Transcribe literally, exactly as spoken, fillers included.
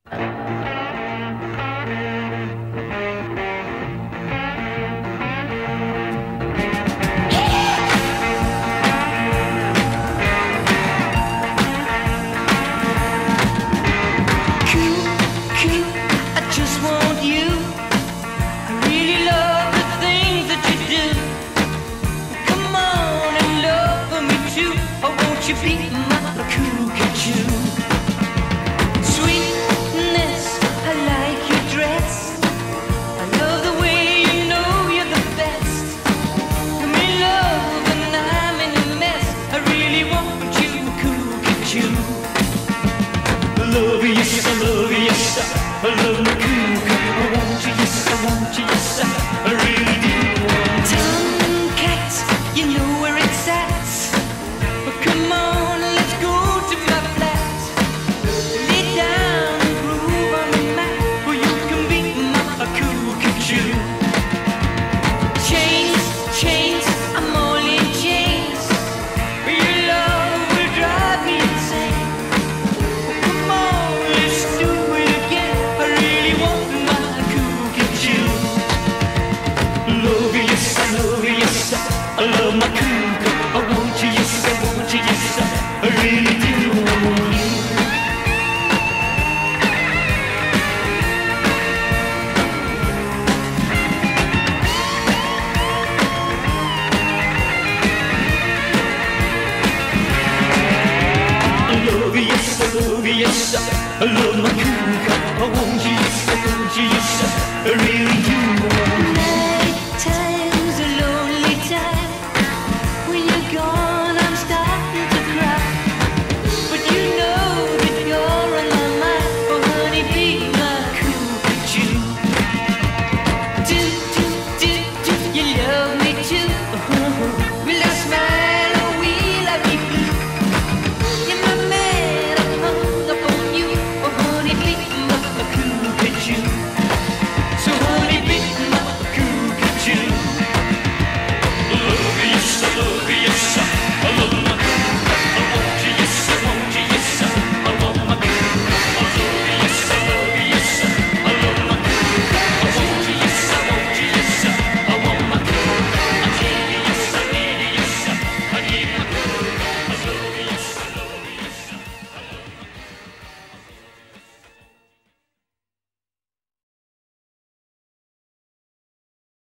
You be my Coo Ca Choo. Sweetness, I like your dress. I love the way you know you're the best. I'm in love and I'm in a mess. I really want you, Coo Ca Choo. I love you, yes, I love you, yes, I love my Coo Ca. I want you, yes, I want you, yes, I really do want you. Tomcat, you know where it's at. Come on, let's go to my flat. Lay down and groove on the mat, where you can be my Coo Ca Choo. Chains, chains, I'm all in chains. Your love will drive me insane. Come on, let's do it again. I really want my Coo Ca Choo. Love you, yes, I love you, yes, I love my Coo Ca. I want you, yes, I want you, yes, I really do want you. I love you, yes, I love you, yes, I love my Coo Ca. I want you, yes, I want you, yes, I really do want you.